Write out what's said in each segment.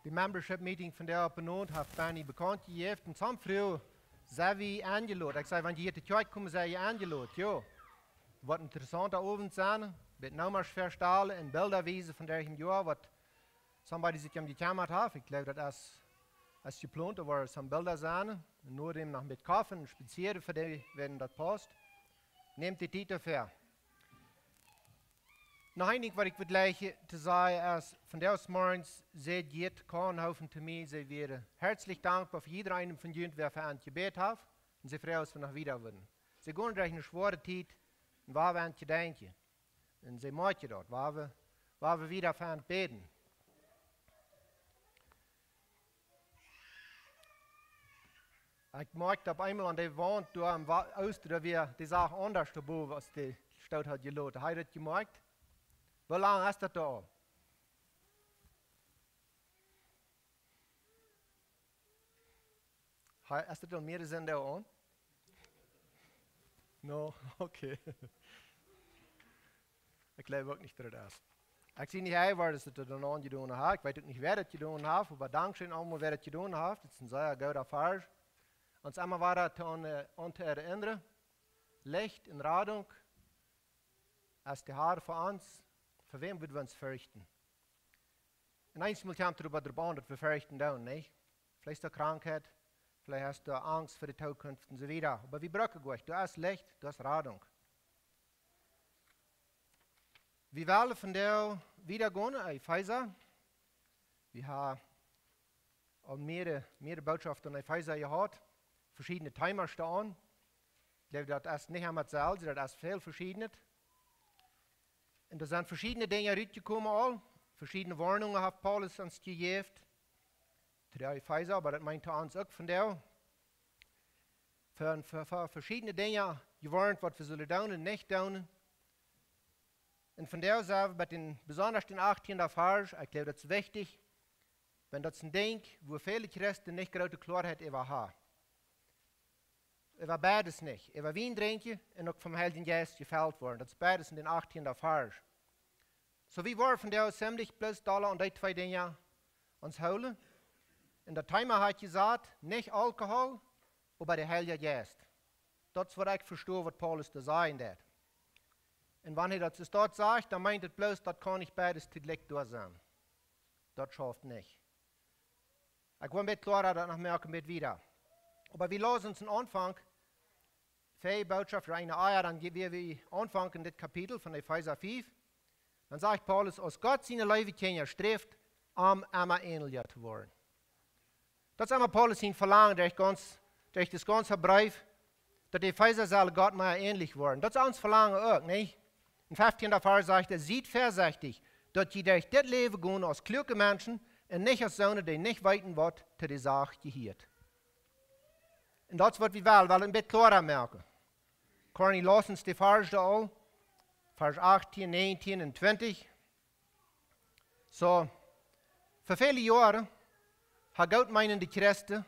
die Membership Meeting von der benannt hat, Benny bekannt gegeben. Und zum früh sei wie eingeladen. Ich sage, wenn die hier zur Kirche kommen, sei ich eingeladen. Ja, was interessant da oben sein, wird nochmals verstanden in Bilderwiese von der Jahr, was somebody sich gekümmert hat. Ich glaube, das als geplant war, some Bilder sein. Und nur dem noch mit Kaffee, speziell für die, wenn das passt. Nehmt die Zeit dafür. Noch einiges, was ich gleich zu sagen ist, von der aus morgens seht jeder Kornhaufen zu mir, sie wäre herzlich dankbar für jeder einen von ihnen, wer für ein Gebet hat, und sie freuen sich, wenn wir wieder würden. Sie gehen durch eine schwere Zeit, und wir werden gedenken. Und sie machen dort, wir wieder für ein beten. Ich merkte auf einmal an der Wand, da am Osten, da wir die Sache anders dabei, was die Stadt hat gelassen. Habt ihr das gemerkt? Wie lange ist das da? Ist das mehr Sinn da an? No, okay. Ich glaube wirklich nicht, dass das ist. Ich sehe nicht, dass das dann angetan hat. Ich weiß nicht, wer das getan hat, aber Dankeschön einmal, wer das getan hat. Das ist ein sehr guter Fall. Und einmal war das an zu erinnern, Licht in Radung, als die Haare für uns. Für wen würden wir uns fürchten? Und einmal haben wir darüber dass wir fürchten dann, nicht? Vielleicht ist da Krankheit, vielleicht hast du Angst für die Zukunft und so weiter. Aber wie brauchen wir? Du hast Licht, du hast Radung. Wir wollen von der wieder gehen, Epheser. Wir haben auch mehrere Botschaften in Epheser gehabt, verschiedene Timer stehen. Ich glaube, das ist nicht einmal dasselbe, das ist viel verschiedenes. Und da sind verschiedene Dinge rausgekommen, verschiedene Warnungen hat Paulus uns gegeben, zu der Epheser, aber das meinte uns auch von der. Für verschiedene Dinge gewarnt, was wir sollen tun und nicht tun. Und von der Seite, besonders den 18. Vers, ich glaube, das ist wichtig, wenn das ein Ding, wo viele Christen nicht gerade Klarheit über haben. Über beides nicht. Über Wein trinken und auch vom Heiligen Geist gefällt worden. Das ist beides in den 18. Vers. So wie wir von der ziemlich bloß Dollar und die zwei Dinge uns holen. In der Timer hat gesagt, nicht Alkohol, aber der Heilige Geist. Das ist, was ich verstehe, was Paulus da sagen wird. Und wenn er das dort sagt, dann meint er bloß, das kann nicht beides zugleich durch sein. Das schafft nicht. Ich will mit klarer das noch merken mit wieder. Aber wir lassen uns am Anfang, für Botschaft für eine Eier, dann wir anfangen das Kapitel von Epheser 5. Dann sagt Paulus, aus Gott seine Leute kennen, strebt, immer ähnlicher zu werden. Das ist einmal Paulus ihn verlangt, durch das ganze Brief, dass die Epheser soll Gott mal ähnlich werden. Das ist uns Verlangen auch, nicht? Im 15. Vers sagt er, seid vorsichtig, dass ihr durch das Leben gehen als kluge Menschen und nicht als Söhne, die nicht weiten, was zu der Sache gehört. Und das wird wir weil ein bisschen klarer merken. Können lassen uns die Vers da all, Vers 18, 19 und 20. So, für viele Jahre hat Gott meinen die Christen,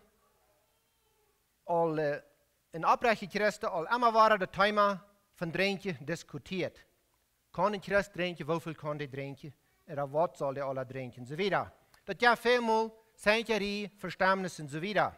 in Abreiche Christen, immer war das Thema von Trinken diskutiert. Kann ein Christ trinken, wie viel kann der trinken? Oder was soll der alle trinken? Und so weiter. Das ja vielmal Sainterie, Verständnis und so weiter.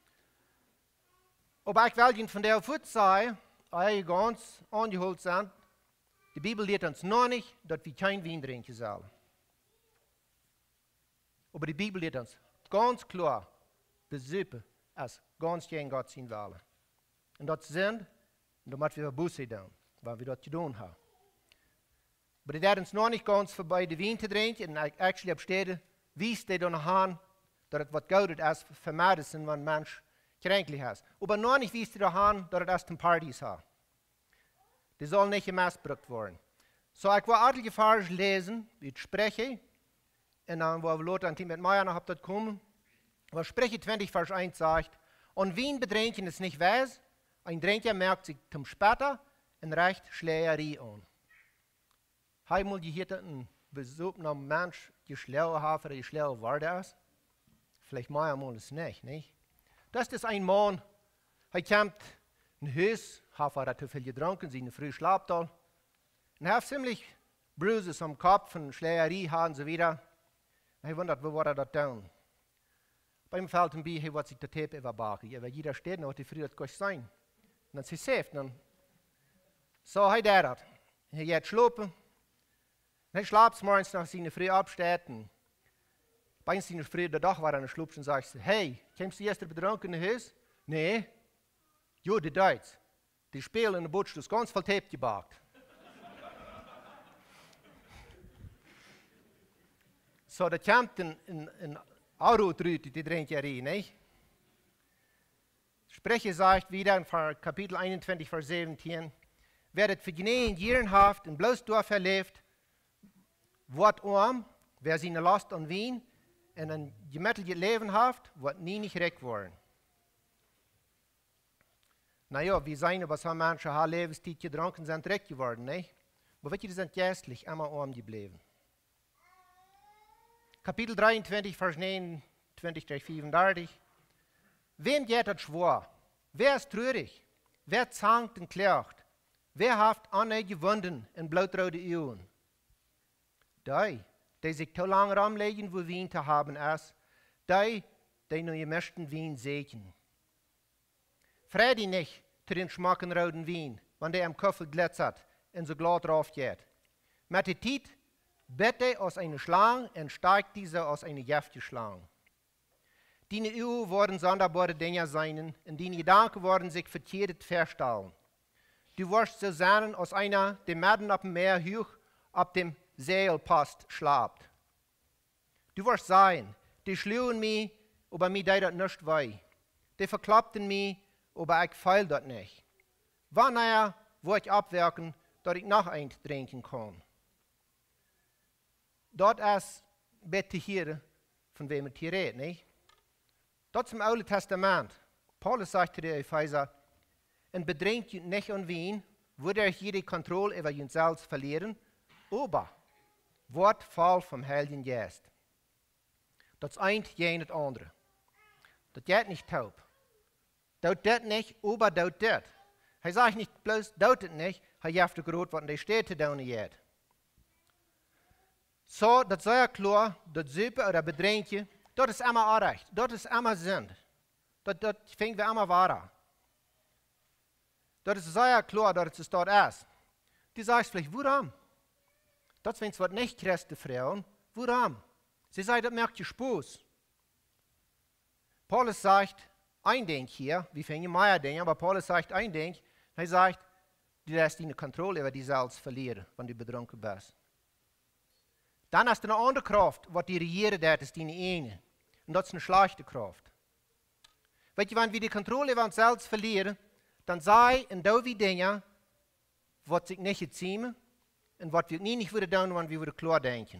Aber ich will Ihnen von der Fuß sagen, ganz angeholt sind, die Bibel lehrt uns noch nicht, dass wir kein Wein trinken sollen. Aber die Bibel lehrt uns ganz klar, das Suppe ist ganz gegen Gott sein wollen. Und das sind, und da müssen wir Buße tun, weil wir das getan haben. Aber die werden uns noch nicht ganz vorbei, die Wein zu trinken, und actually absteht, wie es die dann haben, dass es was Gutes ist für Medizin, wenn ein Mensch kränklich ist. Aber noch nicht, wie es die da haben, dass es erst in Partys hat. Die sollen nicht missbraucht werden. So, ich will einige Verse lesen, wie ich spreche, und dann, wo Leute an mit Meier noch das kommen, wo Spreche 20, Vers 1 sagt, und Wein betrinken ist nicht weiß, ein Trinker merkt sich zum später und recht Schlägerei an. Einmal gehört ein besuchender Mensch, die schlau hat oder die schlau war das. Vielleicht mal es nicht? Das ist ein Mann, er kommt in ein Haus, hat zu viel getrunken, sie in früh schlaft und er hat ziemlich Bruises am Kopf und Schlägerei und so weiter. Er wundert, wo war er das tun? Beim fällt ihm bei, wat sich der Tepe überbaken. Ja, weil jeder steht noch, die früh das kann sein. Und dann ist sie safe. Dann so, hey, der hat. Er geht schlafen. Dann schlaft morgens nach seiner Früh abstehen. Bei seiner Früh der Dach war er schlafen und sagt, hey, kommst du gestern betrunken in Haus? Nee. Jo, die Deutsch. Die spielen in der Butsch, das ganz viel Tape gebackt. So, da kommt ein Auto-Trüte, die drängt ja rein, nicht? Sprecher sagt wieder in Kapitel 21, Vers 17, wer das für genehen Jahrenhaft in bloß Dorf erlebt, wird arm, wer seine Last an Wien in ein gemetteltes Leben hat, wird nie nicht recht worden. Naja, wir sein, aber so manche haben Lebenszeit getrunken, sind recht geworden, nicht? Aber welche sind geistlich immer arm geblieben. Kapitel 23, Vers 29, 35. Wem geht das schwor? Wer ist traurig? Wer zankt und klagt? Wer hat Anne gewunden in blutrote Augen? Die sich zu lange rumlegen, wo Wien zu haben ist, die nur ihr möchten Wien sägen. Freu dich nicht zu den schmacken roten Wien, wenn der am Köffel glitzert und so glatt drauf geht. Mit der Zeit bette aus einer Schlange und steigt diese aus einer giftigen Schlange. Deine Augen werden sonderbare Dinge sein, und deine Gedanken werden sich verkehrt verstellen. Du wirst so sein, als einer, der mitten auf dem Meer hoch auf dem Seilpost schlaft. Du wirst sein, die schlugen mich, aber mir tut das nicht weh. Die verklappten mich, aber ich feil das nicht. Wann wird ich abwerken, dass ich noch eins trinken kann? Dort ist bitte hier, von wem es hier redet, nicht? Dort im Alten Testament. Paulus sagt zu den Epheser, und bedrängt ihr nicht an Wien, würde euch jede Kontrolle über ihn selbst verlieren, aber wird voll vom Heiligen Geist. Das eint jenes andere. Das geht nicht taub. Dort das nicht, aber dort das. Er sagt nicht bloß, dort das nicht, er jafft gerot, was in der Städte da geht. So, das sei ja klar, das Suppe oder Bedrängje, das ist immer recht, das ist immer Sinn. Das fängt wir immer wahr. Das ist sehr klar, dass es dort ist. Die sagt vielleicht, warum? Das sind zwar nicht christliche Frauen, warum? Sie sagt, das merkt ihr Spaß. Paulus sagt, ein Ding hier, wir finden mehr Dinge, aber Paulus sagt ein Ding, er sagt, du lässt deine Kontrolle über dich selbst verlieren, wenn du betrunken bist. Dann hast du eine andere Kraft, was die regieren, das ist deine eine. Und das ist eine schlechte Kraft. Weißt du, wenn wir die Kontrolle über uns selbst verlieren, dann sei in da wie Dinge, was sich nicht ziehen und was wir nie nicht würden tun, wenn wir würden klar denken.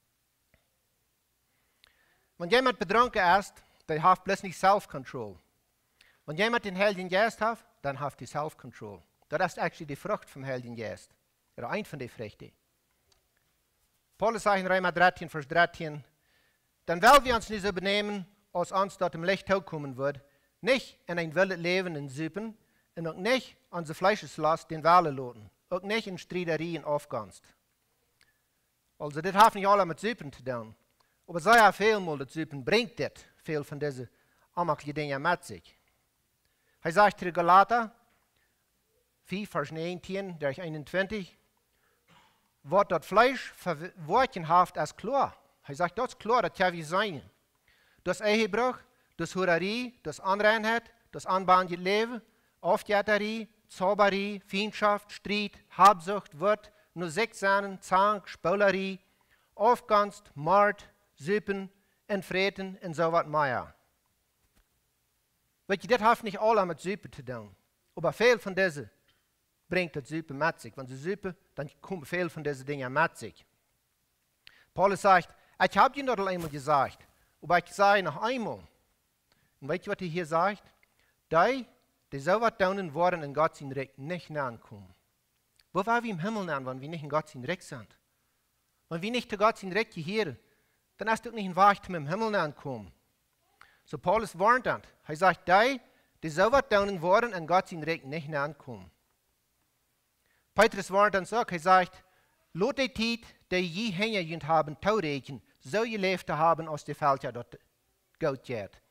Wenn jemand betrunken ist, dann hat bloß nicht Self-Control. Wenn jemand den Heiligen Geist hat, dann hat er Self-Control. Das ist eigentlich die Frucht vom Heiligen Geist. Oder ein von den Früchten. Paulus sagt in Römer 13, Vers 13, dann wollen wir uns nicht so benehmen, als uns dort im Licht kommen wird, nicht in ein wildes Leben in Süppen, und auch nicht unsere Fleischeslast den Wahlen loten, auch nicht in Streiterien aufgangst. Also das hat nicht alle mit Süppen zu tun. Aber sehr ja viel mal das Süppen bringt das, viel von diesen ammerlichen Dingen mit sich. Er sagt zu Galater 4, Vers 19, 21, wird das Fleisch verworkenhaft als klar. Er sagt, das ist klar, das kann wie sein. Das Ehebruch, das Hurerei, das Anreinheit, das anbandete Leben, Aufjäterie, Zauberie, Feindschaft, Streit, Habsucht, Wort, nur Sechsahnen, Zank, Spaulerie, Aufganst, Mord, Süppen, Entfreten und so was mehr. Weißt du, das hat nicht alle mit Süppe zu tun. Aber viel von diesen bringt das Süppe mit sich. Wenn sie Süppe, dann kommen viel von diesen Dingen mit sich. Paulus sagt, ich habe dir noch einmal gesagt, aber ich sage noch einmal. Und weißt du, was er hier sagt? Die so was tun worden in Gott sein Recht nicht nachkommen. Wo war wir im Himmel an, wenn wir nicht in Gott sein Recht sind? Wenn wir nicht zu Gott sein Recht gehören, dann hast du nicht in Wahrheit mit dem Himmel ankommen. So Paulus warnt das. Er sagt, die so was tun worden in Gott sein Recht nicht nachkommen. Petrus warnt dann auch, er sagt, lot die Zeit, die je hingehend haben, taureken, so gelebt haben, aus der Welt ja dort Gott geht.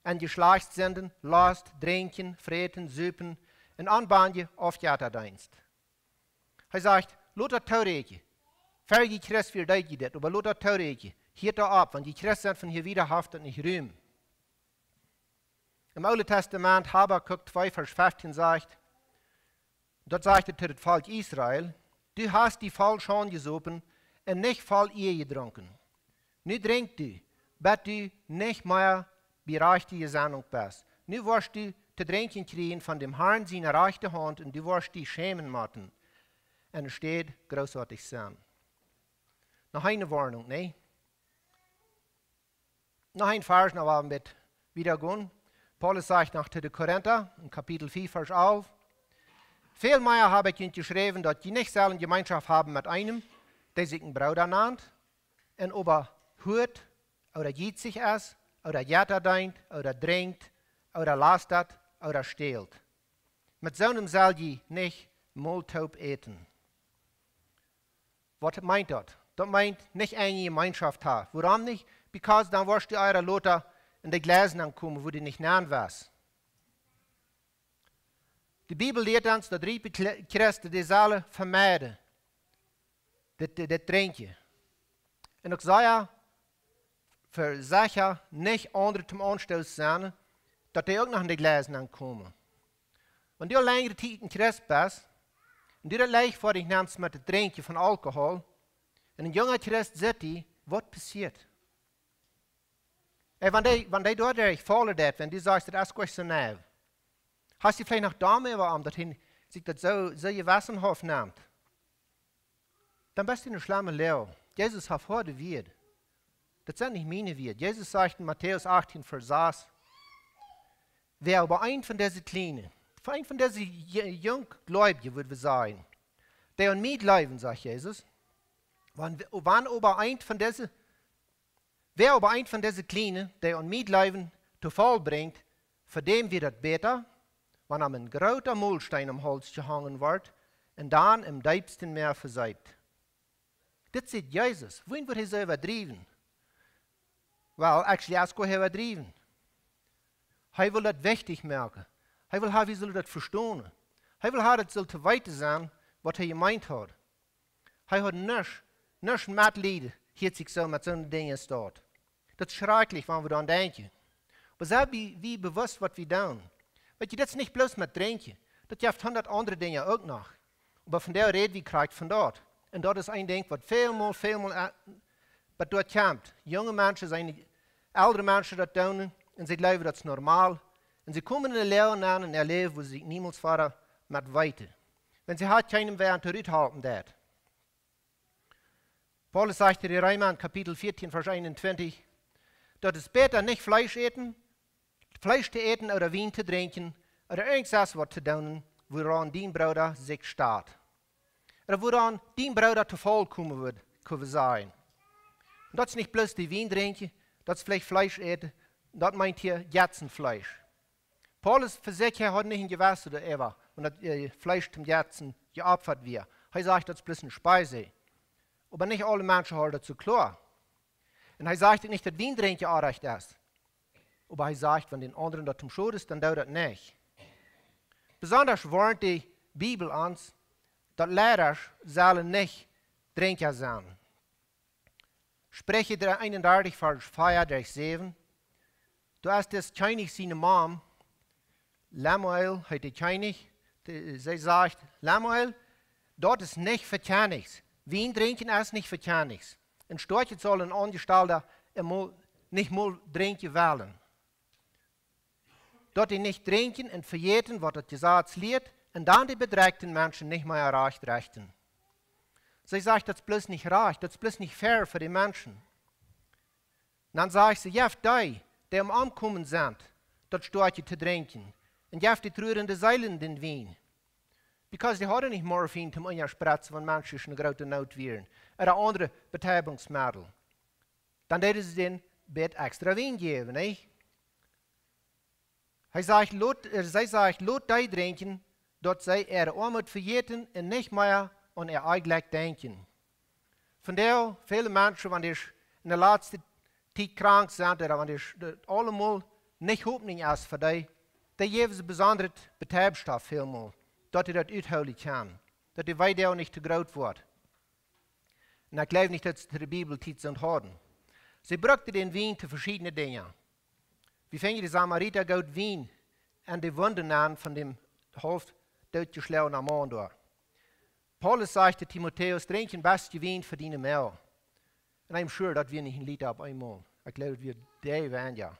en geslachtszenden, last, drinken, vreten, zuipen en aanbaanje of jatterdienst. Hij zegt, laat dat touwreetje. Ver je Christ weer deed je dit, maar laat dat touwreetje. Hier daar op, want die Christ zijn van hier wiederhaft en niet ruim. Im Oude Testament, Habakuk 2, Vers 15 sagt, dort sagt er zu dem Volk Israel, du hast die voll schon gesopen en nicht voll ihr getrunken. Nu drink du, bet du nicht mehr bereicht die Gesandung bist. Nu wirst du zu trinken kriegen von dem Herrn seiner rechten Hand und du wirst dich schämen machen. Und es steht großartig sein. Noch eine Warnung, ne? Noch ein Vers, noch ein bisschen wiedergehen. Paulus sagt nach den Korinther, in Kapitel 4, Vers 11, vielmehr habe ich ihnen geschrieben, dass die nicht selten Gemeinschaft haben mit einem, der sich einen Bruder nennt, und überhört oder geht sich es, oder jatterdeint, oder trinkt, oder lastet, oder stehlt. Mit so einem soll je nicht Maultaub eten. Was meint das? Das meint nicht eine Gemeinschaft haben. Warum nicht? Because dann wirst du eure Leute in die Gläser ankommen, wo du nicht nahen warst. Die Bibel lehrt uns, dass die Christen die sollen vermeiden. Das Trinken. Und ich sage, für sicher nicht andere zum Anstoß sein, dass die auch noch in die Gläser ankommen. Wenn du längere Zeit in Christ bist, und du das leicht vor dich nimmst mit dem Trinken von Alkohol, und ein junger Christ sieht, was passiert? Wenn die dort fallen, wenn du sagst, das ist gut so neu, hast du vielleicht noch Dame überarmt, dass sich das so Gewassenhof nimmt, dann bist du eine schlimme Lehre. Jesus hat vor der Wied. Das sind nicht meine Wied. Jesus sagt in Matthäus 18, Vers 6, wer über einen von diesen Kleinen, für einen von diesen Junggläubigen, würde wir sagen, der an mir glauben, sagt Jesus, wer über einen von diesen Kleinen, der an mir glauben, zu Fall bringt, für den wird es besser, wenn ein großer Mühlstein am Hals gehangen wird und dann im tiefsten Meer verseibt. Das sieht Jesus. Wohin wird er so übertrieben? Well, actually, er ist gar übertrieben. Er will das wichtig merken. Er will haben, wie soll das verstehen. Er will haben, das soll zu weit sein, was er gemeint hat. Er hat nicht Mitleid, hier sich so mit solchen Dingen dort. Das ist schrecklich, wenn wir daran denken. Aber sei wie bewusst, was wir tun. Weil das ist nicht bloß mit Trinken. Das gibt 100 andere Dinge auch noch. Aber von der reden wir gerade von dort. Und dort ist ein Ding, was vielmal was dort kommt. Junge Menschen, ältere Menschen das tun, und sie glauben, das ist normal. Und sie kommen in eine Lehre an und erleben, wo sie niemals fahren mit weiter. Wenn sie halt keinem werden zurückhalten, das. Paulus sagt in Römer Kapitel 14, Vers 21, dort ist besser nicht Fleisch zu eten oder Wein zu trinken oder irgendwas was zu tun, woran dein Bruder sich steht. Oder woran dein Bruder zu voll kommen wird, kann sein. Und das ist nicht bloß die Wein trinken, das ist vielleicht Fleisch eten, das meint hier Jetzenfleisch. Paulus versichert, er hat nicht ein Gewässer oder etwas, und das Fleisch zum Jetzen geopfert wird. Er sagt, das ist bloß eine Speise. Aber nicht alle Menschen haben dazu klar. Und er sagt nicht, dass Wein trinken auch recht ist. Aber er sagt, wenn den anderen das zum Schuld ist, dann dauert das nicht. Besonders warnt die Bibel uns, dass Lehrer sollen nicht Trinker sein. Spreche 31, Vers 4 durch 7. Du hast das König seine Mom, Lemuel, hat die König, sie sagt, Lemuel, dort ist nicht für nichts. Wein trinken ist nicht für nichts. Ein Storche soll ein Angestellter nicht mal trinken wollen. Dort die nicht trinken und verjäten, was das Gesetz lehrt, und dann die bedrängten Menschen nicht mehr erreicht rechten. Sie sagt, das ist bloß nicht recht, das ist bloß nicht fair für die Menschen. Und dann sagt sie, ja, die am Ankommen sind, das Storche zu trinken, und ja, die trüren die Seilen den Wein. Because die haben nicht Morphin zum Unspratzen, wenn Menschen eine große Not wären, oder andere Betäubungsmittel. Dann hätten sie den Bett extra Wein geben, nicht? Sie sagt, lot die trinken, dort sei Armut verjäten und nicht mehr an eigentlich denken. Von daher, viele Menschen, wenn die in der letzten Zeit krank sind, oder wenn die allemal nicht hoopning is voor die, die geven ze besondere betijbstof helemaal, dat je dat uithouden kan. Dat die weide niet te groot wordt. En ik geloof niet dat ze de Bibel tijd onthouden. Ze brukten den wien te verschillende dingen. Wie vind je de Samariter goud wien en de wonden aan van dem hoofd doodgeslagen man door. Paulus sagte Timotheus, drink een beste wien verdienen meer. En I'm sure dat we niet een lied op eenmaal. Ik geloof dat we daar waren, ja.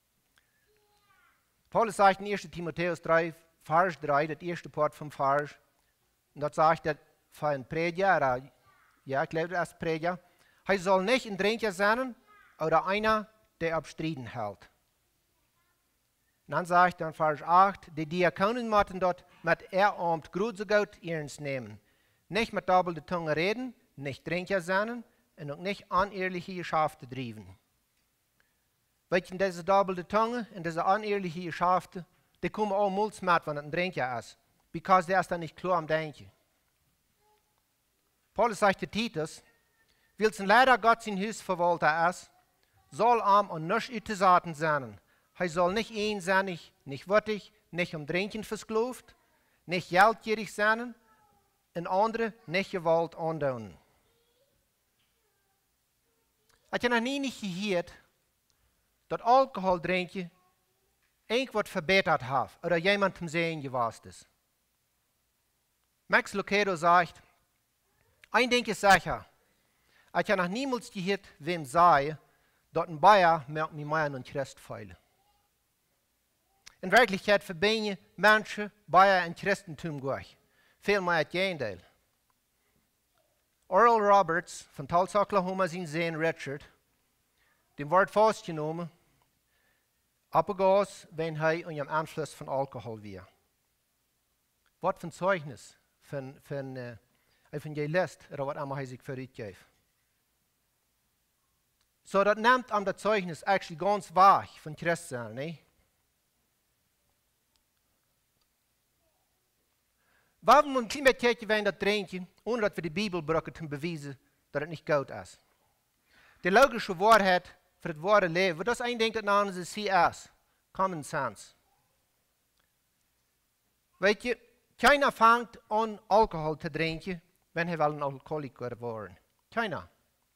Paulus sagt in 1 Timotheus 3, Vers 3, das erste Part vom Vers, und dort sagt er für einen Prediger, ja, ich glaube, das ist Prediger, er soll nicht ein Trinker sein oder einer, der abstriden hält. Und dann sagt er in Vers 8, die Diakonen müssen dort mit Ehrenamt große Gott ernst nehmen. Nicht mit doppelter Zunge reden, nicht Trinker sein und auch nicht unehrliche Geschäfte treiben. Weet je, deze doppelte Zunge en deze oneerlijke geschäften, die komen allemaal met wanneer een Trinker is. Because der ist dann nicht klar am Denken. Paulus sagt zu Titus, weil es ein Leider Gott sein Haus verwaltet ist, soll und nicht uitgezaten sein. Er soll nicht einsinnig, nicht wörtlich, nicht Trinken versklavt, nicht geldgierig sein und andere nicht Gewalt andauern. Had je nog niet gehört, dat Alkohol drinken irgendwas verbetert hat oder jemand zum Sehen gewesen ist? Max Lucado sagt, ein Ding ist sicher, ich habe noch niemals gehört, wem sei, dass ein Bayer merkt mir mehr an Christ feilen. In Wirklichkeit verbinden Menschen Bayer und Christentum gleich. Viel mehr als Gegenteil. Oral Roberts von Tulsa, Oklahoma, sein Sohn Richard, dem wird festgenommen, abgegangen, wenn er unter dem Einfluss von Alkohol war. Was für ein Zeugnis von Evangelist, oder was immer er sich verrückt. So, das nimmt am das Zeugnis eigentlich ganz wahr von Christen, ne? Warum wir ein kleines wenn das trinken, ohne dass wir die Bibel brauchen, um zu beweisen, dass es nicht gut ist? Die logische Wahrheit für das wahre Leben, das ein Ding, das namens ist CS, Common Sense. Weet je, keiner fängt an, Alkohol zu trinken, wenn er ein Alkoholiker geworden ist. Keiner.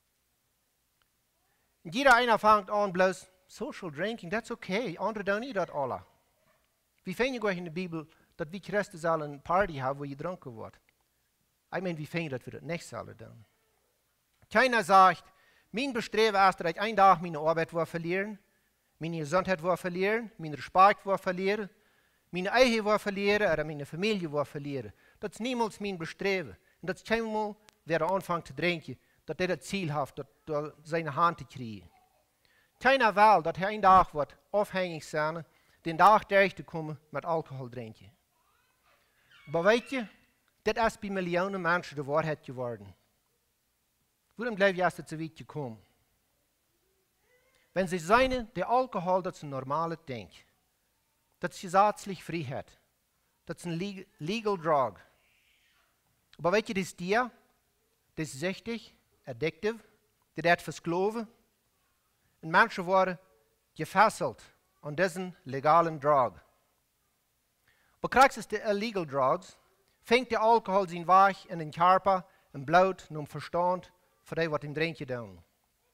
Und jeder einer fängt an, bloß Social Drinking, that's okay, andere tun nicht das alle. Wie finden wir in der Bibel, dass wir Christen sollen eine Party haben, wo getrunken wird? Ich meine, wie finden wir, dass wir das nicht sollen tun? Keiner sagt, mein Bestreben ist, dass ich einen Tag meine Arbeit verlieren, meine Gesundheit verlieren, meinen Respekt verlieren, meine Ehe verlieren oder meine Familie verlieren. Das ist niemals mein Bestreben. Und das ist keinmal, wer anfängt zu trinken, dass er das Ziel hat, dass seine Hand zu kriegen. Keiner will, dass er einen Tag wird aufhängig sein, den Tag durchzukommen mit Alkohol trinken. Aber weet je, das ist bei Millionen Menschen die Wahrheit geworden. Warum glaube ich, erst so weit gekommen? Wenn sie sagen, der Alkohol, das ist ein normales Ding, das ist gesetzliche Freiheit, das ist ein legal drug. Aber weet je, das ist das ist süchtig, addictive, das hat versklaven. Und Menschen werden gefesselt an diesen legalen Drug. Aber kriegst es die illegal drugs, fängt der Alkohol sein Weg in den Körper, im Blut, und im Verstand, für die, was im Trinken tun.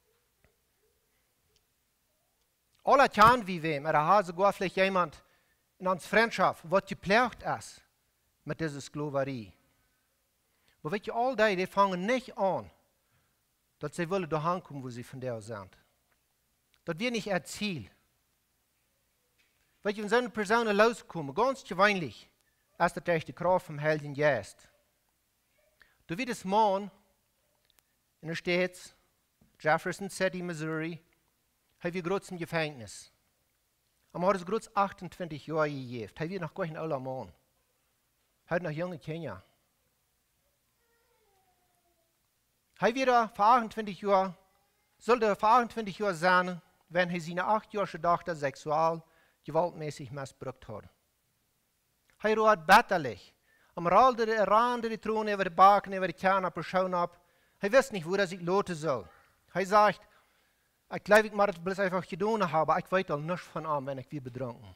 Alle kennen wie wem, oder hat sogar vielleicht jemand in unserer Freundschaft, was geprägt ist mit dieser Sklaverei. Aber weet je, all die fangen nicht an, dass sie wollen dahin kommen, wo sie von der sind. Das wird nicht ihr Ziel. Weet je, wenn so eine Person loskommen, ganz gewöhnlich, ist das durch die Kraft vom Heiligen Geist. Du wirst es Mann in der Stadt, Jefferson City, Missouri, hat wir groß im Gefängnis. Er hat es groß 28 Jahre gegeben. Er wird noch gar ein alter Mann. Er hat noch junge Kinder. Er wird vor 28 Jahren, sollte vor 28 Jahren sein, wenn er seine 8-jährige Tochter sexual gewaltmäßig missbraucht hat. Er ruht betterlich. Am Rand der Throne über die Backen, über die Kerne, Person ab. Er weiß nicht, wo er sich loten soll. Er sagt, Ich glaube, ich mag das bloß einfach getan haben, ich weiß auch nichts von an, wenn ich wie betrunken.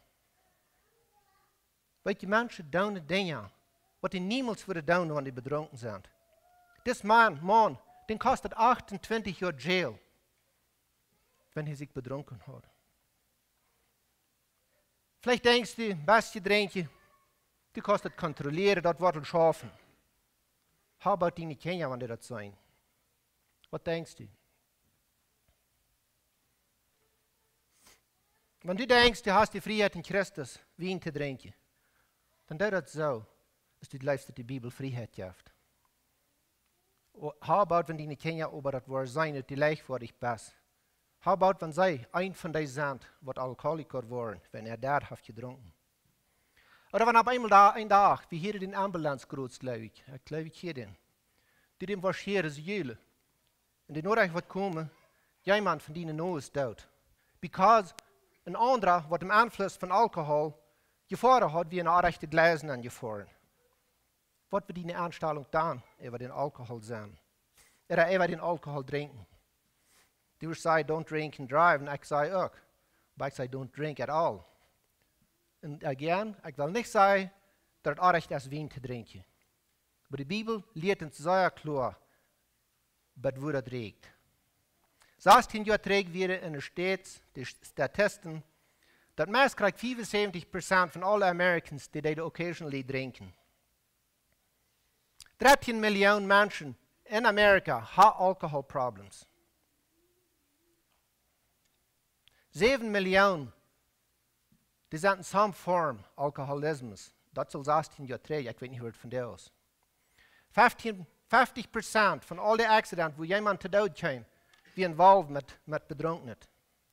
Weil die Menschen tun Dinge, was die niemals würden tun, wenn die betrunken sind. Das Mann, den kostet 28 Jahre Jail, wenn er sich betrunken hat. Vielleicht denkst du, beste Getränke, die kostet kontrollieren, das wird schaffen. How about die Kinder, wenn die das sein? Was denkst du? Wenn du denkst, du hast die Freiheit in Christus, Wein zu trinken, dann ist das so, dass du glaubst, die Bibel Freiheit gibt. How about, wenn die Kinder über das Wort sein, dass die leichtfertig bist? How about, wenn sie ein von denen sind, was Alkoholiker waren, wenn das hat getrunken? Oder wenn auf einmal ein Tag, wie hier den Ambulanzkreuz, glaube ich hier den, die dem was hier ist Jule. Und die Nachricht wird kommen, jemand von denen noch ist tot. Because ein anderer, was dem Einfluss von Alkohol gefahren hat, wie ein rechte Gläsen angefahren. Was wird die Anstellung dann über den Alkohol sein? Oder über den Alkohol trinken? Du sagst, don't drink and drive, und ich sage auch. Aber ich sage, don't drink at all. Und again, ich will nicht sagen, dass es recht ist, Wein zu trinken. Aber die Bibel lehrt uns sehr klar, was das trägt. 16 Jahre trägt wir in der States, die Statisten, dass meist 75% von allen Americans, die occasionally trinken. 13 Millionen Menschen in Amerika haben Alkoholproblems. 7 Millionen, die sind in some Form Alkoholismus. Das soll 16 Jahre trägen, ich weiß nicht, was von der aus. 50% von all den Accidenten, wo jemand zu Tod kam, wie involved mit Betrunkenheit.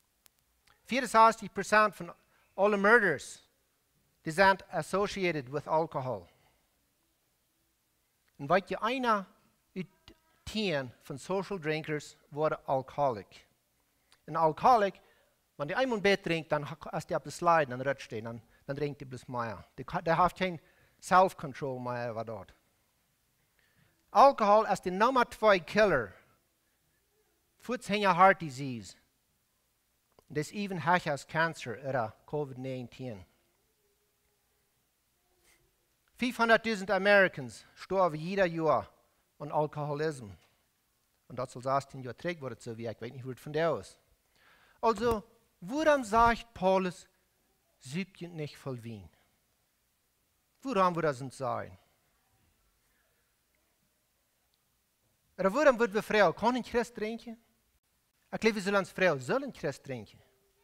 64% von allen Murders, die sind associated with Alcohol. Und weil je einer uit 10 von Social Drinkers wurde Alkoholic. Ein Alkoholic, wenn der einmal ein Bett trinkt, dann ist der auf der Slide, dann rutscht er, dann trinkt er bloß mehr. Der hat kein Self-Control mehr über dort. Alkohol ist der Nummer 2 Killer für Heart Disease. Das ist even höher als Cancer oder Covid-19. 500.000 Americans sterben jeder Jahr an Alkoholismus. Und das soll 16 Jahre trägt, wird so wie ich weiß nicht, wird von der aus. Also, woran sagt Paulus, sübt nicht voll Wein? Woran würde das uns sagen? Oder woran wird wir Frau, kann ein Christ trinken? Ich glaube, wir sollen als Frau sollen Christ trinken.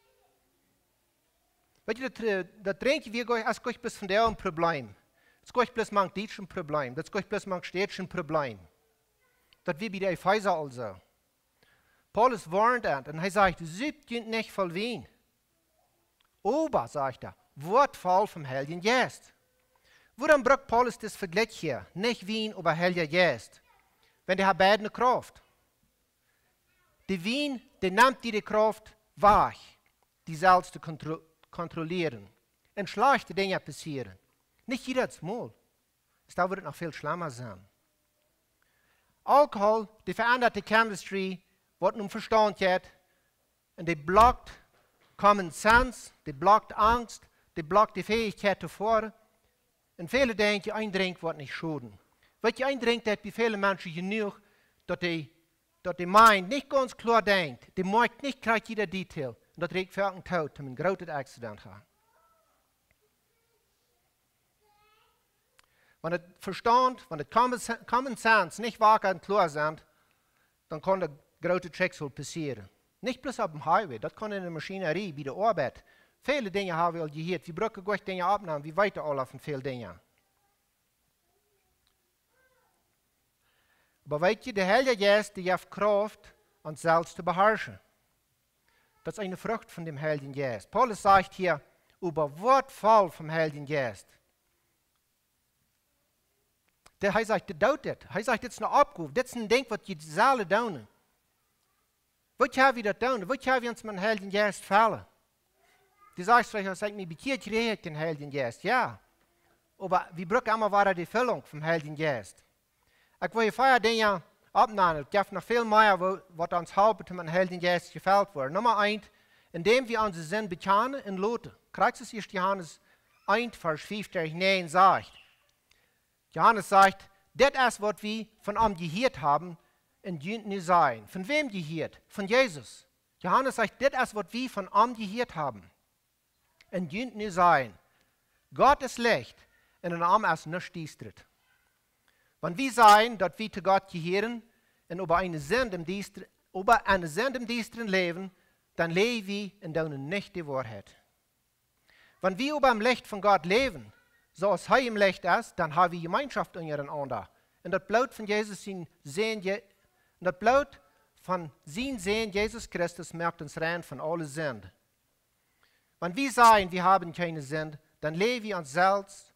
Weet je, dat trinken wir als gleich bis von der ein Problem. Das ist bloß ein deutsches Problem. Das ist bloß ein städtisches Problem. Das wie bei der Epheser also. Paulus warnt und er sagt, sübt nicht voll Wein. Aber, sagt er, Wortfall vom Heiligen Geist. Woran braucht Paulus das Vergleich hier? Nicht Wein, aber Heiliger Geist. Wenn der hat beide Kraft. Die Wein, der nimmt die Kraft weg, die selbst zu kontrollieren. Und schlechte Dinge passieren. Nicht jedes Mal. Da wird es noch viel schlimmer sein. Alkohol, die verändert die Chemistry, was nun Verstand hat, und die blockt Common Sense, die blockt Angst, die blockt die Fähigkeit zu fahren. Und viele denken, ein Drink wird nicht schaden. Weil ein Drink hat bei vielen Menschen genug, dass die Mind nicht ganz klar denkt, die merkt nicht gleich jeder Detail, und das trägt für einen Tod, um ein großes Accident zu haben. Wenn der Verstand, wenn der Common Sense nicht wacker und klar sind, dann kann der große Schicksal passieren. Nicht bloß auf dem Highway, das kann in der Maschinerie, bei der Arbeit. Viele Dinge haben wir gehört. Wir brauchen gut Dinge abnehmen, wie weiter alle von vielen Dingen. Aber weißt du, der Heilige Geist, der hat Kraft, uns selbst zu beherrschen. Das ist eine Frucht von dem Heiligen Geist. Paulus sagt hier, über Wortfall vom Heiligen Geist. Er sagt, der dauert. Er sagt, das ist ein Abruf, das ist ein Ding, was die Seele tun. Was haben wir das tun? Was haben wir uns mit dem Heiligen Geist fallen? Du sagst vielleicht, ich sage mir, bekehrt kriege den Heiligen Geist. Ja, aber wir brauchen immer wieder die Füllung vom Heiligen Geist. Ich will 4 Dinge abnehmen. Es gibt noch viel mehr, was uns helfen, um an Heiligen Geist gefällt wird. Nummer 1, indem wir unsere Sinn bekennen und loten. Kreuzes 1. Johannes 1, Vers 5, der 9 sagt. Johannes sagt, das ist, was wir von ihm gehört haben, in Jünden sein. Von wem gehört? Von Jesus. Johannes sagt, das ist, was wir von ihm gehört haben. In Jünden sein. Gott ist Licht, und in ihm ist nichts düstert. Wenn wir sagen, dass wir zu Gott gehören und über eine Sünde im düsteren leben, dann leben wir in der nicht die Wahrheit. Wenn wir über dem Licht von Gott leben, so als er im Licht ist, dann haben wir Gemeinschaft untereinander. Und das Blut von Jesus sehen, das Blut von sein Sehen Jesus Christus macht uns rein von aller Sünde. Wenn wir sagen, wir haben keine Sünde, dann leben wir uns selbst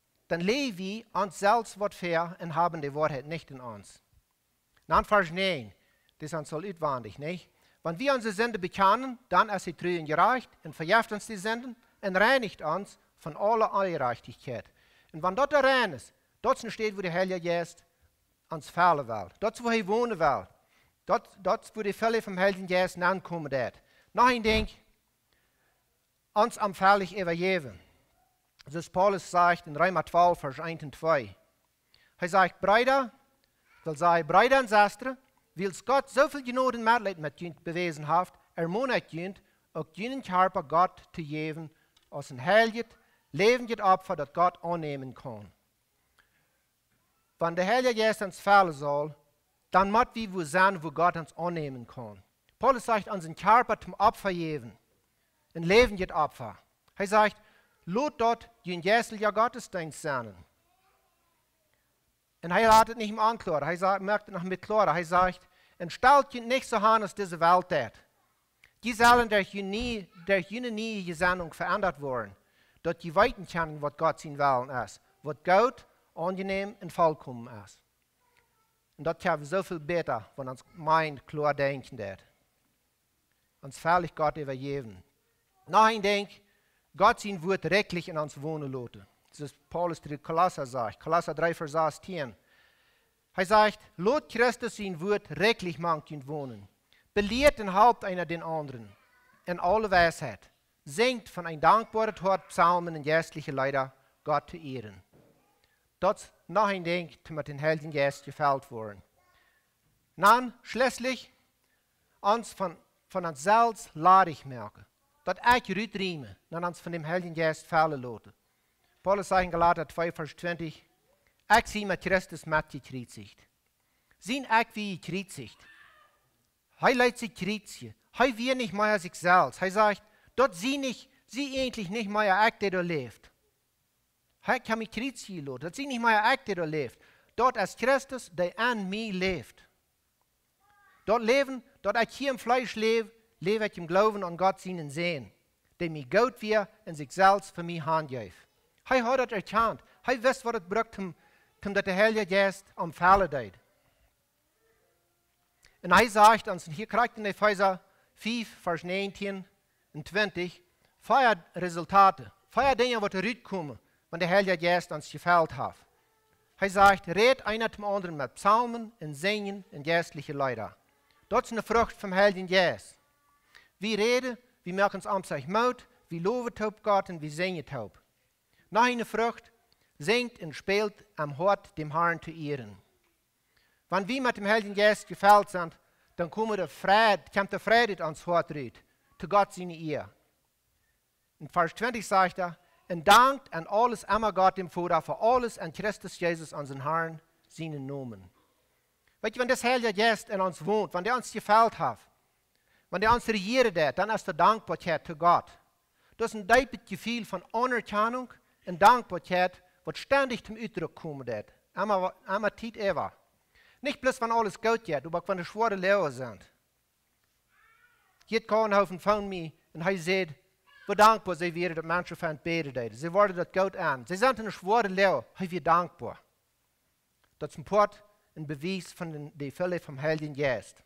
was fair und haben die Wahrheit nicht in uns. Dann Vers 9, das ist uns so utwendig, nicht? Wenn wir unsere Sünde bekennen, dann ist sie treu und gerecht und vergibt uns die Sünden und reinigt uns von aller Ungerechtigkeit. Und wenn dort rein ist, dort steht, wo der Heilige Geist uns fällen will. Dort, wo er wohnen will. Dort, wo die Fülle vom Heiligen Geist ankommen wird. Noch ein Ding, uns empfehlich übergeben. Das ist Paulus sagt in Römer 12, Vers 1 und 2. Er sagt, Brüder und Schwestern, weil Gott so viel Gnade und Mitleid mit uns bewiesen hat, ermutigt uns, auch jenen Körper Gott zu geben, als ein heiliges, lebendiges Opfer, das Gott annehmen kann. Wenn der Heilige Geist uns fällen soll, dann muss wir wo sein, wo Gott uns annehmen kann. Paulus sagt, unseren Körper zum Opfer geben, ein lebendiges Opfer. Er sagt, lot dort den jährlichen Gottesdienst sein. Und er hat es nicht mehr anklären. Er merkt es noch mit klar. Er sagt, und stellt nicht so an, als diese Welt hat. Die sollen durch jene nie Gesandung verändert worden, dass die weiten können, was Gott sein Willen ist, was gut, angenehm und vollkommen ist. Und das können wir so viel besser, wenn uns meint, klar denken wird. Uns völlig Gott übergeben. Noch ein Ding, Gott sein Wort rechtlich in uns wohnen lassen. Das ist Paulus der Kolosser sagt, Kolosser 3, Vers 10. Er sagt, lot Christus sein Wort rechtlich mangt und wohnen. Belehrt den Haupt einer den anderen in alle Weisheit. Singt von ein dankbares Hort Psalmen und geistliche Lieder Gott zu ehren. Das ist noch ein Ding, das mit den Heiligen Geist gefällt worden. Dann schließlich uns von uns selbst ladig merken. Dat ik uitriemen, dan ons van dem Heiligen Geist fallen laten. Paulus sagt in Galater 2, Vers 20, ik zie met Christus met gekreuzigt. Zien ik wie gekreuzigt. Hij leidt sich kreuzigen. Hij will nicht mehr sich selbst. Hij sagt, dort sie eigentlich nicht mehr ich, der da lebt. Hij kann mich kreuzigen lassen. Dat sie nicht mehr ich, der da lebt. Dort ist Christus, der an mir lebt. Dort ich hier im Fleisch lebe, lebe ich im Glauben an Gott seinen Sehen, der mir Gott wir in sich selbst für mich handgeeft. Hij hat das erkannt. Hij wist wat het braucht, dat der Heilige Geist am Fallen deed. Und er sagt uns, und hier kriegt in Epheser 5, Vers 19 und 20, 4 Resultate, 4 Dinge, die zurückkommen, wenn der Heilige Geist uns gefällt hat. Er sagt, red einer zum anderen mit Psalmen und Singen und geistliche Lieder. Das ist eine Frucht vom Heiligen Geist. Wir reden, wir merken uns am sich Mut, wir loben taub Gott und wir singen taub. Noch eine Frucht, singt und spielt am Hort dem Herrn zu ehren. Wenn wir mit dem Heiligen Geist gefällt sind, dann kommt der Friede ans Hort rein, zu Gott seine Ehre. In Vers 20 sagt er, und dankt an alles immer Gott dem Vater für alles an Christus Jesus, unseren Herrn, seinen Namen. Weißt du, wenn das Heilige Geist in uns wohnt, wenn der uns gefällt hat, wenn der uns regiert, dann ist der Dankbarkeit zu Gott. Das ist ein deepes Gefühl von Anerkennung und Dankbarkeit, was ständig zum Ausdruck kommen wird. Immer Zeit ever. Nicht bloß, wenn alles gut geht, aber wenn die schwere Lehrer sind. Jeder Kornhaufen von mir und er sagt, wie dankbar sie wären, dass Menschen von beten. Sie wollen das gut an. Sie sind in einer schweren Lehre, ich bin dankbar. Das ist ein Beweis von der Fülle vom Heiligen Geist.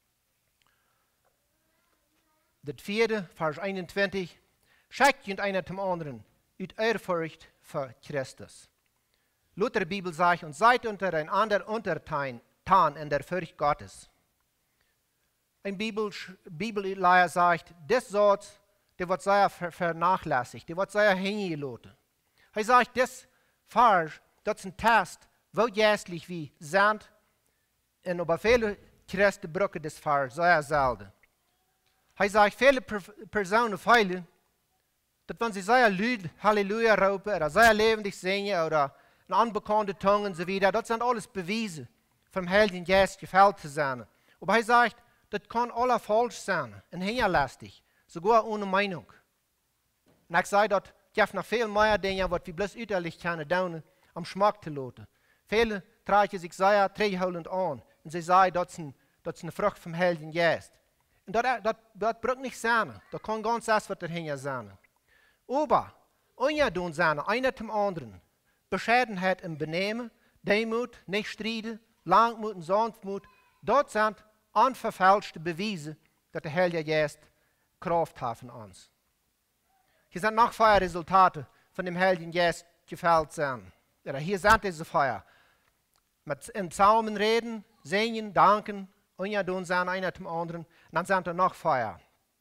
Das 4, Vers 21. Schickt einer zum anderen, uit Ehrfurcht für Christus. Luther Bibel sagt, und seid untereinander untertan, tun in der Furcht Gottes. Ein Bibellehrer sagt, das Satz, der wird sehr vernachlässigt, der wird sehr hingelassen. Er sagt, das Vers, das ist ein Test, wo jästlich wie Sand, und über viele Christen brücken das Vers sehr selten. Er sagt, viele Personen feilen, dass wenn sie sehr laut Halleluja rufen, oder sehr lebendig singen, oder in unbekannte Zungen und so weiter, das sind alles Beweise, vom Heiligen Geist gefällt zu sein. Aber er sagt, das kann alles falsch sein und hinterlästig, sogar ohne Meinung. Und ich sage, das gibt noch viel mehr Dinge, was wir bloß äußerlich können tun, am Schmack zu lassen. Viele tragen sich sehr drehholend an und sie sagen, das ist eine Frucht vom Heiligen Geist. Und das braucht nicht sein. Das kann ganz anders was dahinter sein. Aber, unter sein, einer zum anderen, Bescheidenheit im Benehmen, Demut, nicht Streit, Langmut und Sanftmut, dort sind unverfälschte Beweise, dass der Heilige Geist Kraft hat von uns. Hier sind noch 4 Resultate von dem Heiligen Geist gefällt sein. Ja, hier sind diese 4. Mit im Psalmen reden, singen, danken, und sein, einer zum anderen. Und dann sind da noch 4.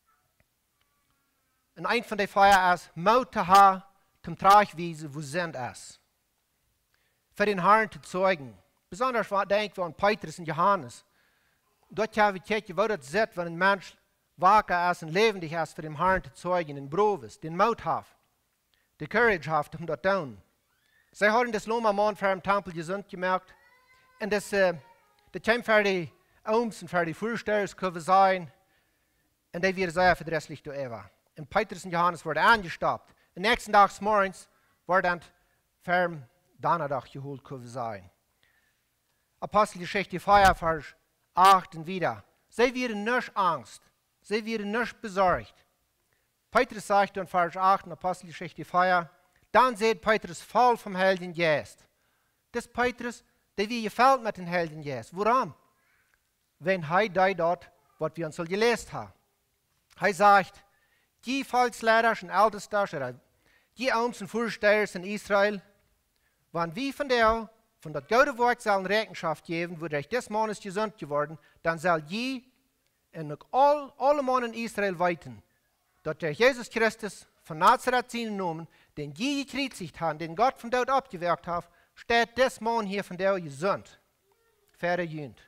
Und ein von den 4 ist, Mut zu haben, zum Tragweise, wo sind es? Für den Herrn zu zeugen. Besonders denke ich an Petrus und Johannes. Dort habe ich gekeken, wo das sitzt, wenn ein Mensch wacker ist und lebendig ist, für den Herrn zu zeugen, den Beruf ist, den Mut hat, die Courage hat, um das zu tun. Sie haben das Loma-Mann für den Tempel gesund gemerkt. Und das kam für die Oms und für die Vorsteher sein. Und die werden sehr verdrießlich durch Eva. Und Petrus und Johannes wurden angestoppt. Am nächsten Tag morgens wurde dann für Donnerstag geholt sein. Apostelgeschichte 4, Vers 8 und wieder. Sie werden nicht Angst. Sie werden nicht besorgt. Petrus sagt in Vers 8 in Apostelgeschichte 4, dann seht Petrus voll vom Heiligen Geist. Das Petrus, der wie gefällt mit dem Heiligen Geist. Warum? Wenn er dort, was wir uns so gelesen haben. Er sagt, die Volkslehrer und Ältester, oder die Oms und Vorsteher in Israel, wenn wir von der gute Wort sollen Rechenschaft geben, wo durch des Mannes gesund geworden, dann soll je und alle Mann in Israel weiten, dass der Jesus Christus von Nazareth seinen Namen, den je gekreuzigt haben, den Gott von dort abgewirkt hat, steht des Mann hier von der gesund, verjühnt.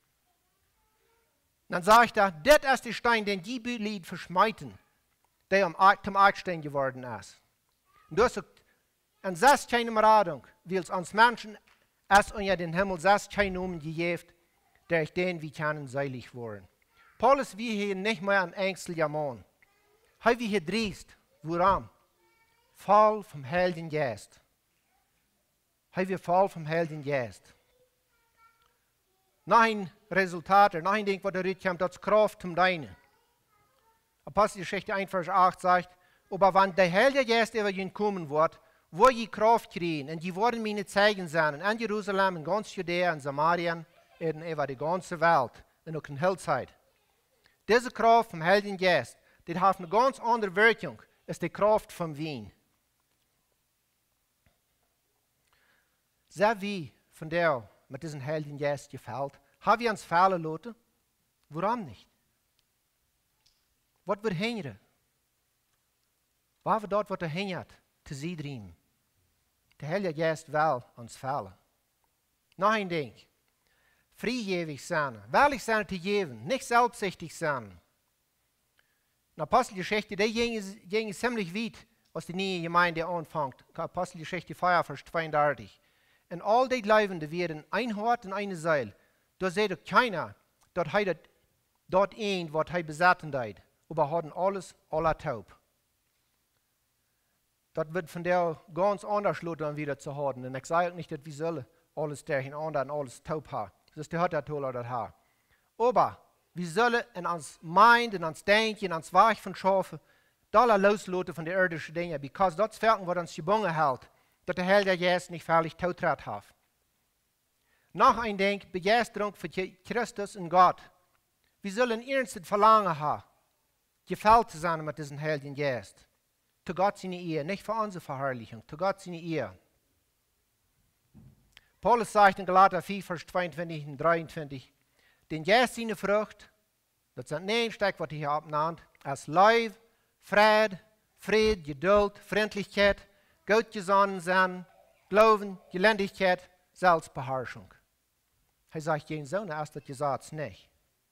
Dann sagt er, das ist der Stein, den die Lied verschmeiten, der zum Eckstein geworden ist. Und das ist keine Beradung, weil es uns Menschen als unter den Himmel ist kein Namen gegeben, der ich den wir können seilig worden. Paulus wie hier nicht mehr ein ängstlicher Mann. Er wie hier dreist. Warum? Voll vom Heiligen Geist. Er wie voll vom Heiligen Geist. Noch ein Resultat, noch ein Ding, was da kommt, das ist Kraft zum Deinen. Apostelgeschichte 1, Vers 8 sagt, aber wenn der Heilige Geist über ihn kommen wird, wo je Kraft kriegen, und die werden meine Zeigen sein, in Jerusalem, in ganz Judäa, in Samarien, und über die ganze Welt, und auch in Hellzeit. Diese Kraft vom Heiligen Geist, die hat eine ganz andere Wirkung als die Kraft vom Wein. Sehr wie von der mit diesem Heiligen Geist gefällt, haben wir uns fallen lassen? Warum nicht? Was wird hindern? Was wird dort, was hindert, zu sie drin? Der Heilige Geist will uns fallen. Noch ein Ding. Freigebig sein, wahrlich sein zu geben, nicht selbstsüchtig sein. In Apostelgeschichte, die ging ziemlich weit, was die neue Gemeinde anfängt. Apostelgeschichte 4, Vers 32. Und all die Leibende werden ein Hort und eine Seil. Da seht doch keiner, dort ein, was er besatten hat, aber haben alles aller taub. Das wird von der ganz anders dann wieder zu haben. Und ich sage nicht, dass wir sollen alles durcheinander und alles taub haben. Das ist der hat oder das Haar. Aber wir sollen in uns Mind, in uns Denken, in uns Weich von Schafen, da loslassen von den irdischen Dingen, because das Verken, was uns gebunden hält, dass der Heilige Geist nicht völlig totrat hat. Noch ein Ding, Begeisterung für Christus und Gott. Wir sollen ernst Verlangen haben, gefällt zu sein mit diesem Heiligen Geist. Zu Gott seine Ehe, nicht für unsere Verherrlichung, zu Gott seine Ehe. Paulus sagt in Galater 4, Vers 22 und 23, den Geist seine Frucht, dat zijn één stuk wat hij hier opnaamt, als Liebe, Friede, Fried, Geduld, Freundlichkeit, Gottgesonnen sein, Glauben, Gelendigkeit, Selbstbeherrschung. Hij zegt geen zo'n als dat je zegt niet.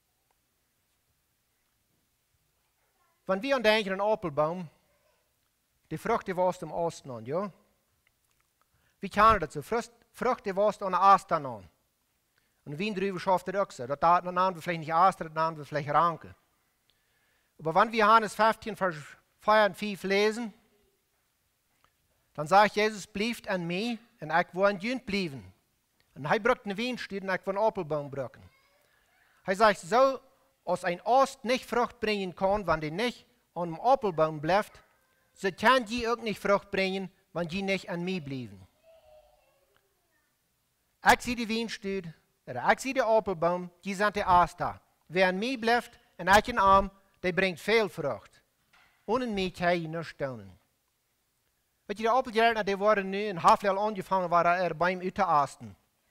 Wenn wir denken an einen Apfelbaum, die Frucht die wächst im Osten an, ja? Wie kann das so? Frucht die wächst an der Osten an. Und Wien drüber schafft das auch so. Das nennen wir vielleicht nicht Aster, das nennen wir vielleicht Ranke. Aber wenn wir Johannes 15, Vers 4 und 5 lesen, dann sagt Jesus, bleibt an mir und ich will an jünd bleiben. Und er brückt einen Weinstuhl und ich will einen Apfelbaum brücken. Er sagt, so als ein Ast nicht Frucht bringen kann, wenn die nicht an einem Apfelbaum bleibt, so kann die auch nicht Frucht bringen, wenn die nicht an mir bleiben. Ich sehe die Weinstuhl, oder ich sehe den Apfelbaum, die sind die Aster. Wer an mir bleibt und ich in Arm, der bringt viel Frucht. Ohne mich kann ich nicht staunen. Weet je, de appelgärtner die waren nu een half jaar angefangen waren beim Uiteasten.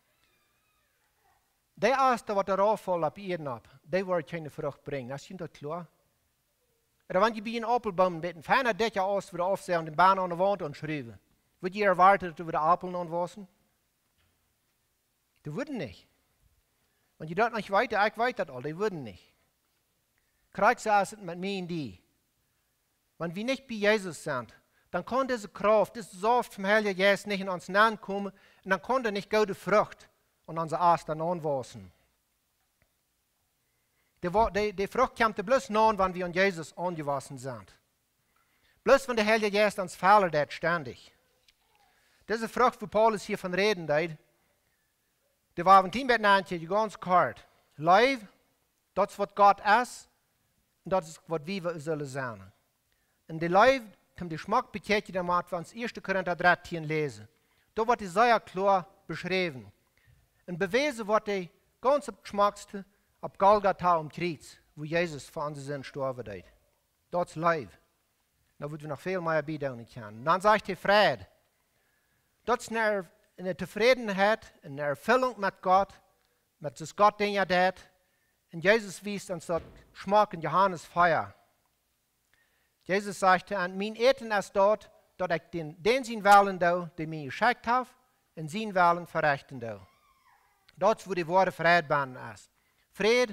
Die Aster wat er afval op Eden op, die worden keine Frucht brengen. Dat is je dat klar? Oder wenn je bij een appelboom met een fijne dikke Ast wieder afzetten und den Bahn an der Wand anschreiben, wird je erwarten, dass du wieder Apfeln anwassen? Die würden nicht. Wenn je das nicht weiter, ich weiß das all, die würden nicht. Kriegst du es mit mir in die. Wenn wir nicht bei Jesus sind, dann kann diese Kraft, diese Saft vom Heiligen Geist nicht in uns kommen und dann kann er nicht gute Frucht an unsere Ast anwachsen. Die Frucht kommt bloß nach, wenn wir an Jesus angewassen sind. Bloß wenn der Heilige Geist uns verlässt, ständig. Diese Frucht, wo Paulus hier von reden deed, die war ein Team miteinander ganz kort. Liebe, das ist, was Gott ist, und das ist, was wir sollen sein. Und die Liebe, zum Geschmack betätigt damit, wenn wir 1. Korinther 13 lesen. Da wird die sehr klar beschrieben. Und bewiesen wird die ganz geschmackste auf Golgatha am Kreuz, wo Jesus für uns sind gestorben ist. Das ist Liebe. Da wird wir noch viel mehr beitragen können. Dann sagt die Friede. Das ist eine Zufriedenheit, eine Erfüllung mit Gott, mit das Gott, den er hat. Und Jesus wies uns das Geschmack in Johannes 4. Jesus sagte, an mein Eten ist dort, dass ich den sein Willen do, den mir geschickt habe, und sein Willen verrichten do. Das ist, wo die Worte Friede ban ist. Friede,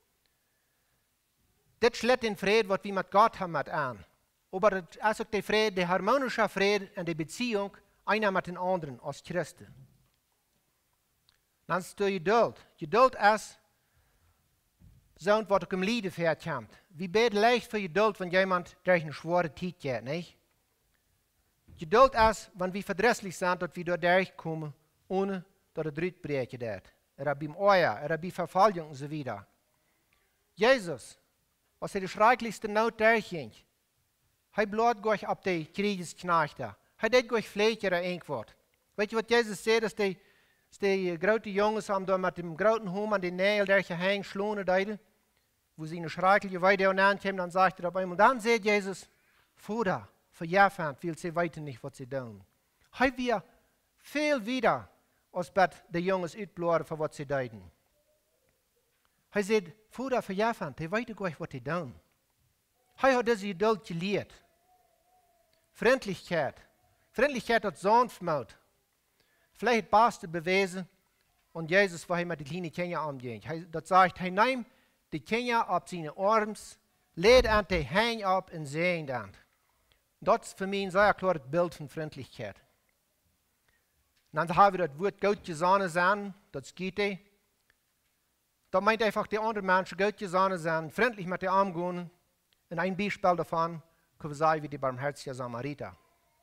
das schlägt den Friede, was wir mit Gott haben, mit an. Aber das ist auch der Friede, der harmonische Friede in der Beziehung, einer mit den anderen als Christen. Dann ist die Geduld. Geduld ist, so was auch im Lied kommt. Wie beten leicht für Geduld, wenn jemand durch eine schwere Zeit geht, nicht? Geduld ist, wenn wir verdrießlich sind, dass wir dort durchkommen, ohne dass es durchbrechen wird. Oder beim Euer, oder bei Verfolgung und so weiter. Jesus, als er die schrecklichste Not durchging, er bleibt gleich auf die Kriegsknechte. Er hat gleich Fleisch oder irgendwas. Weißt du, was Jesus sagt, dass die großen Jungs haben da mit dem großen Hum an den Nägeln durchgehängt, schlonen deiden, wo sie eine schreckliche Weide ankommen, dann sagt er dabei, und dann sagt Jesus, Vater, für Jahre will sie weiter nicht, was sie tun. Er wir viel wieder, als die Jungs ausbleiben, für was sie deiden. Er sagt, Vater, für Jahre, die weiter gleich, was sie tun. Er hat diese Geduld gelehrt. Freundlichkeit. Freundlichkeit hat Sanftmut. Vielleicht passt beweisen und Jesus war mit den kleinen Kindern umgehen. Das sagt, er nimmt die Kinder auf seine Arms, lädt an die Hände ab und sehen dann. Das ist für mich ein sehr klares Bild von Freundlichkeit. Und dann haben wir das Wort gut gesonnen sein, das geht. Da meint einfach die anderen Menschen gut gesonnen sein, freundlich mit den Armen gehen. Und ein Beispiel davon können wir sagen, wie die barmherzige Samariter.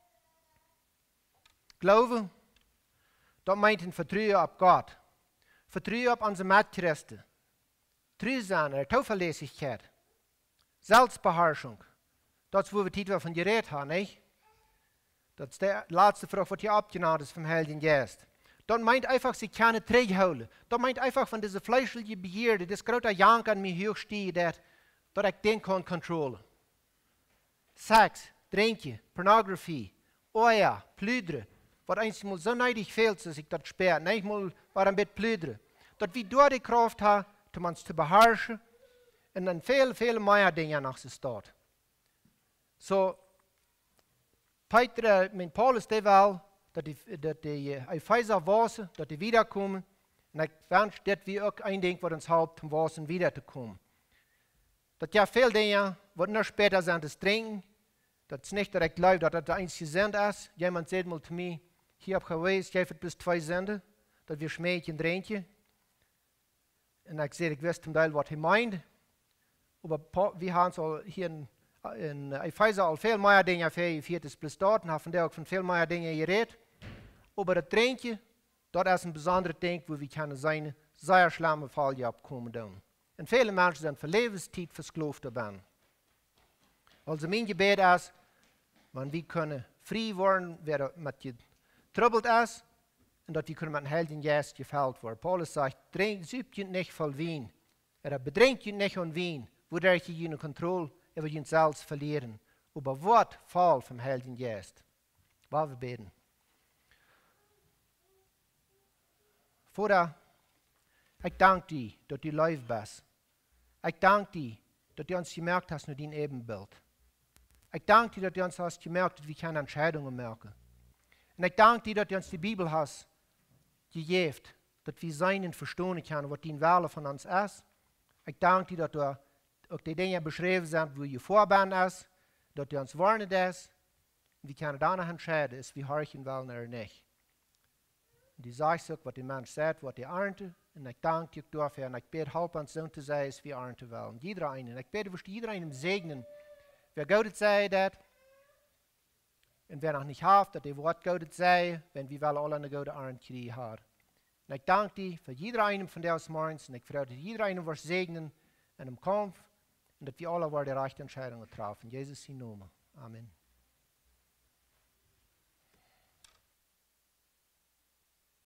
Glaube, das meint ein Vertrauen auf Gott. Vertrauen auf unsere Mitchristen. Treu sein, Zuverlässigkeit. Selbstbeherrschung. Das ist, wo wir Titel von geredet haben, nicht? Das ist die letzte Frage, die hier abgenannt ist vom Heiligen Geist. Das meint einfach, sie können zurückholen. Das meint einfach, wenn diese fleischliche Begierde, das große Jank an mir hochsteht, dass ich den kann kontrollieren. Sex, Trinken, Pornografie, Euer, Plüdern, wat einmal so neidig fehlt, dass ich das sperrt. Einmal war ein bisschen plüdere. Dat wir dort die Kraft haben, um uns zu beherrschen und dann viele mehr Dinge nach sich dort. So, Peter, mein Paulus, der will, dass die Epheser wissen, dass die wiederkommen. Und ich wünsche, dass wir auch ein Ding, was uns hilft, um wissen, wiederzukommen. Das ja viele Dinge, was noch später sind, das Trinken. Das ist nicht direkt live, dass das der einzige Sinn ist. Jemand sagt mal zu mir, hier habe ich gewusst, ich habe bis 2 Sende, dass wir schmecken und trinken. Und ich sage, ich weiß zum Teil, was er meint. Aber wir haben so hier in Epheser al veel meer dingen voor plus dort, en haben auch von veel meer dingen geredet. Aber das Trinken, das ist ein besonderer Ding, wo wir können sein, sehr schlimme Fälle abkommen tun. Und viele Menschen sind für Lebenszeit versklavt werden. Also mein Gebet ist, wenn wir können frei werden, wer mit getroubled ist, und dass wir können mit dem Heiligen Geist gefällt werden. Paulus sagt, sübt ihr nicht voll Wein, oder bedrängt ihr nicht an Wein, wodurch ihr eine Kontrolle über ihn selbst verlieren. Aber Wort Fall vom Heiligen Geist. Wollen wir beten. Vater, ich danke dir, dass du live bist. Ich danke dir, dass du uns gemerkt hast, nur dein Ebenbild. Ich danke dir, dass du uns hast gemerkt, dass wir keine Entscheidungen machen. Und ich danke dir, dass du uns die Bibel hast gegeben, dass wir sein und verstehen können, was dein Wille von uns ist. Ich danke dir, dass du auch die Dinge beschrieben sind, wo ihr Vorband ist, dass du uns warnet ist. Und wir können danach entscheiden, ist wir horchen wollen oder nicht. Und du sagst auch, was der Mensch sagt, was er erntet. Und ich danke dir dafür. Und ich bete, help uns so zu sein, dass wir ernten wollen. Jeder einen. Und ich bete, wirst du jeder einen segnen. Wer Gott sei, das. Und wer noch nicht hat, dass der Wort Gott sei, wenn wir alle eine gute Ernte kriegen haben. Und ich danke dir für jeder einen von dir aus morgens. Und ich freue dich, jeder einen wird segnen in dem Kampf. Und dass wir alle die rechte Entscheidungen treffen. Jesus in Namen. Amen.